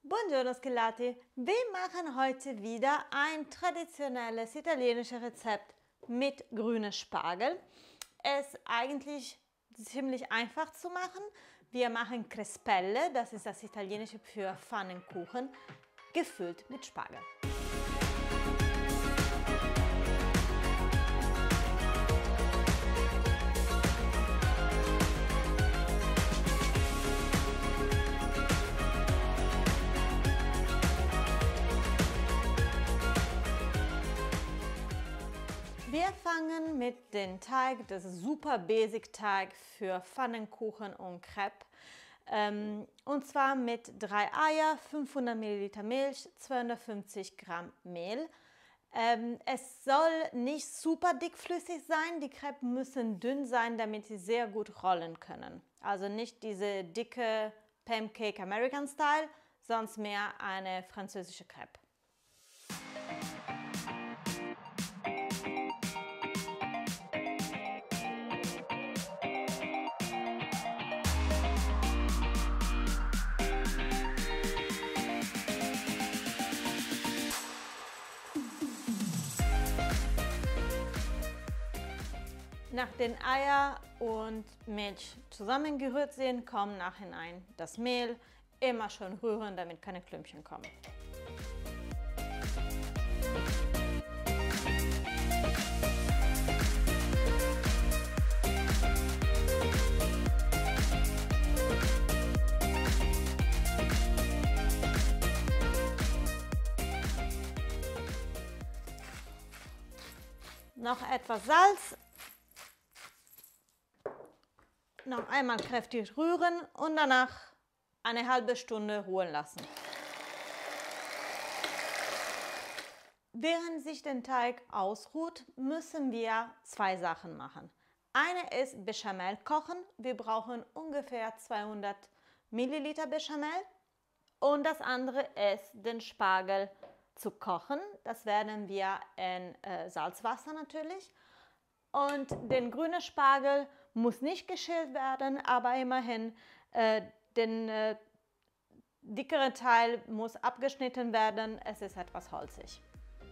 Buongiorno Skelati, wir machen heute wieder ein traditionelles italienisches Rezept mit grünem Spargel. Es ist eigentlich ziemlich einfach zu machen. Wir machen Crespelle, das ist das italienische für Pfannkuchen, gefüllt mit Spargel. Wir fangen mit dem Teig, das ist super basic Teig für Pfannkuchen und Crepe. Und zwar mit 3 Eier, 500 ml Milch, 250 Gramm Mehl. Es soll nicht super dickflüssig sein, die Crepe müssen dünn sein, damit sie sehr gut rollen können. Also nicht diese dicke Pancake American Style, sonst mehr eine französische Crepe. Nach den Eier und Milch zusammengerührt sind, kommt nachhinein das Mehl. Immer schön rühren, damit keine Klümpchen kommen. Noch etwas Salz. Noch einmal kräftig rühren und danach eine halbe Stunde ruhen lassen. Während sich der Teig ausruht, müssen wir 2 Sachen machen. Eine ist Bechamel kochen. Wir brauchen ungefähr 200 Milliliter Bechamel. Und das andere ist den Spargel zu kochen. Das werden wir in Salzwasser natürlich. Und den grünen Spargel muss nicht geschält werden, aber immerhin den dickere Teil muss abgeschnitten werden. Es ist etwas holzig.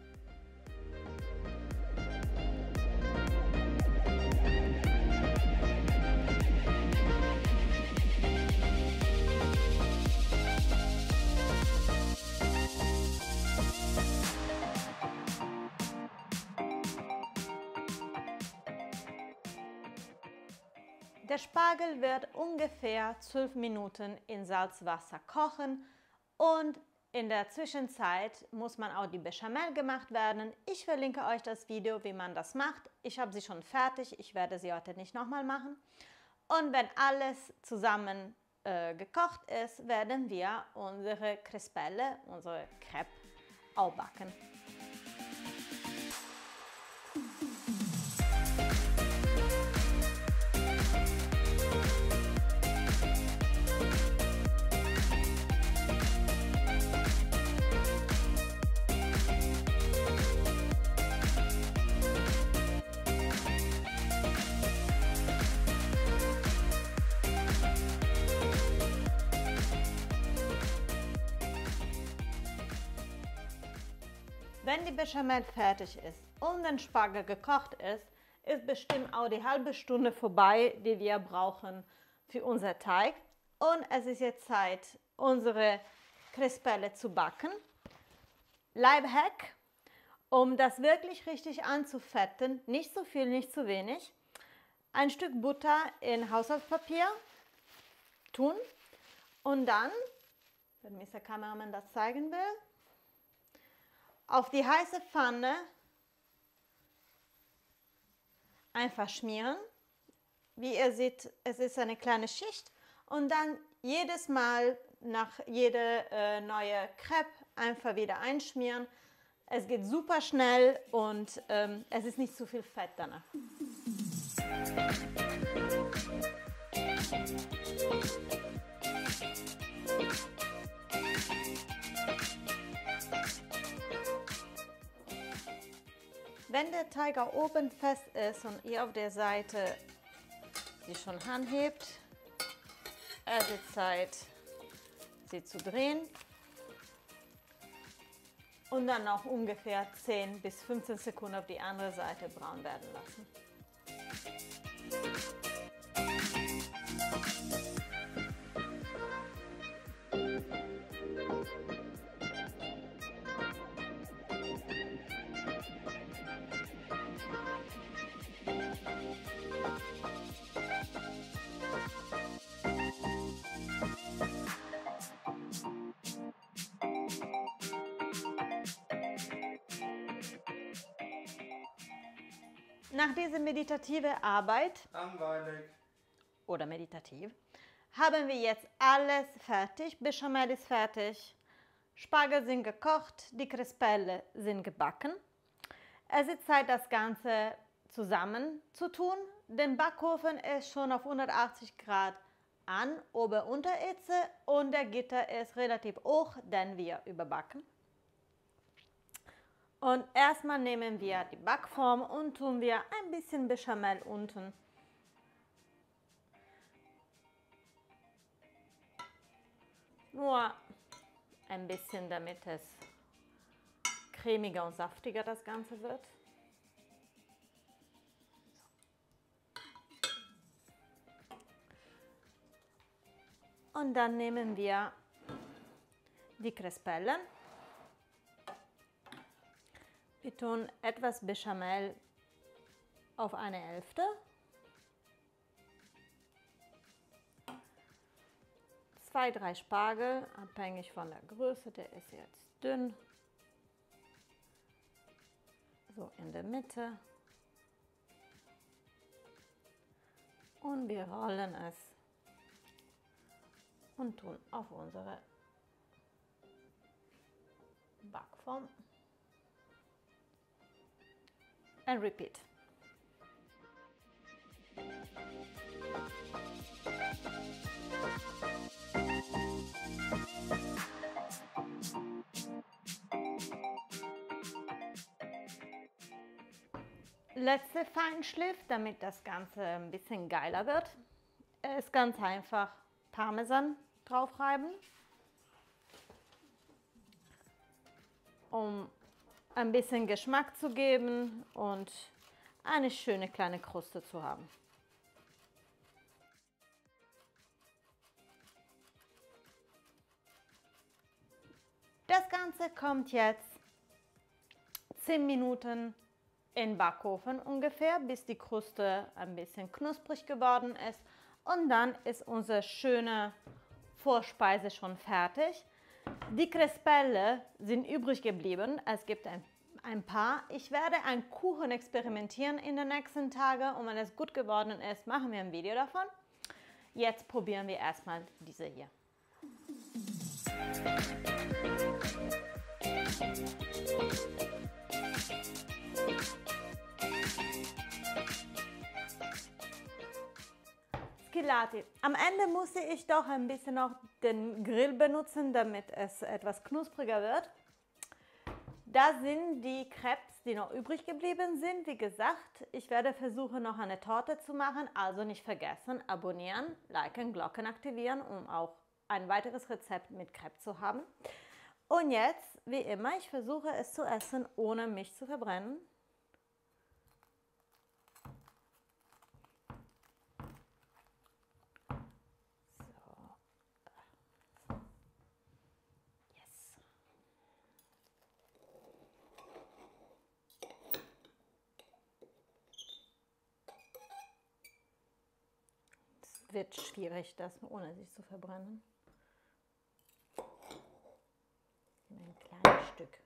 Der Spargel wird ungefähr 12 Minuten in Salzwasser kochen und in der Zwischenzeit muss man auch die Bechamel gemacht werden. Ich verlinke euch das Video, wie man das macht. Ich habe sie schon fertig, ich werde sie heute nicht nochmal machen. Und wenn alles zusammen gekocht ist, werden wir unsere Crespelle, unsere Crepe, aufbacken. Wenn die Bechamel fertig ist und der Spargel gekocht ist, ist bestimmt auch die halbe Stunde vorbei, die wir brauchen für unser Teig. Und es ist jetzt Zeit, unsere Crespelle zu backen. Lifehack, um das wirklich richtig anzufetten, nicht zu viel, nicht zu wenig. Ein Stück Butter in Haushaltspapier tun und dann, wenn Mr. Kameramann das zeigen will, auf die heiße Pfanne einfach schmieren. Wie ihr seht, es ist eine kleine Schicht und dann jedes Mal nach jeder neue Crepe einfach wieder einschmieren. Es geht super schnell und es ist nicht zu viel Fett danach. Wenn der Teig oben fest ist und ihr auf der Seite sie schon anhebt, es ist Zeit, sie zu drehen. und dann noch ungefähr 10 bis 15 Sekunden auf die andere Seite braun werden lassen. Nach dieser meditativen Arbeit langweilig oder meditativ haben wir jetzt alles fertig. Bechamel ist fertig, Spargel sind gekocht, die Krispelle sind gebacken. Es ist Zeit, das Ganze zusammen zu tun. Der Backofen ist schon auf 180 Grad an, Ober-Unterhitze, und der Gitter ist relativ hoch, denn wir überbacken. Und erstmal nehmen wir die Backform und tun wir ein bisschen Bechamel unten. Nur ein bisschen, damit es cremiger und saftiger das Ganze wird. Und dann nehmen wir die Krispellen. Wir tun etwas Bechamel auf eine Hälfte. Zwei, drei Spargel, abhängig von der Größe, der ist jetzt dünn. So in der Mitte. Und wir rollen es und tun auf unsere Backform. And repeat. Letzter Feinschliff, damit das Ganze ein bisschen geiler wird, ist ganz einfach Parmesan draufreiben, um ein bisschen Geschmack zu geben und eine schöne kleine Kruste zu haben. Das Ganze kommt jetzt 10 Minuten in den Backofen ungefähr, bis die Kruste ein bisschen knusprig geworden ist, und dann ist unsere schöne Vorspeise schon fertig. Die Krispelle sind übrig geblieben, es gibt ein paar. Ich werde einen Kuchen experimentieren in den nächsten Tagen, und wenn es gut geworden ist, machen wir ein Video davon. Jetzt probieren wir erstmal diese hier. Squillati. Am Ende musste ich doch ein bisschen noch den Grill benutzen, damit es etwas knuspriger wird. Da sind die Crepes, die noch übrig geblieben sind. Wie gesagt, ich werde versuchen, noch eine Torte zu machen. Also nicht vergessen, abonnieren, liken, Glocken aktivieren, um auch ein weiteres Rezept mit Crepe zu haben. Und jetzt, wie immer, ich versuche es zu essen, ohne mich zu verbrennen. Wird schwierig, das ohne sich zu verbrennen. Ein kleines Stück.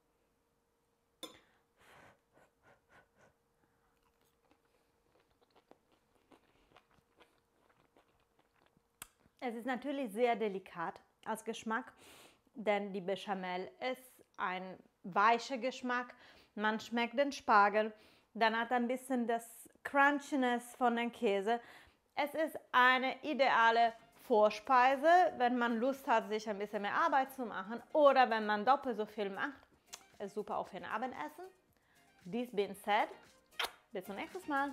Es ist natürlich sehr delikat als Geschmack, denn die Bechamel ist ein weicher Geschmack. Man schmeckt den Spargel, dann hat ein bisschen das Crunchiness von dem Käse. Es ist eine ideale Vorspeise, wenn man Lust hat, sich ein bisschen mehr Arbeit zu machen, oder wenn man doppelt so viel macht. Ist super auch für ein Abendessen. This being said, bis zum nächsten Mal.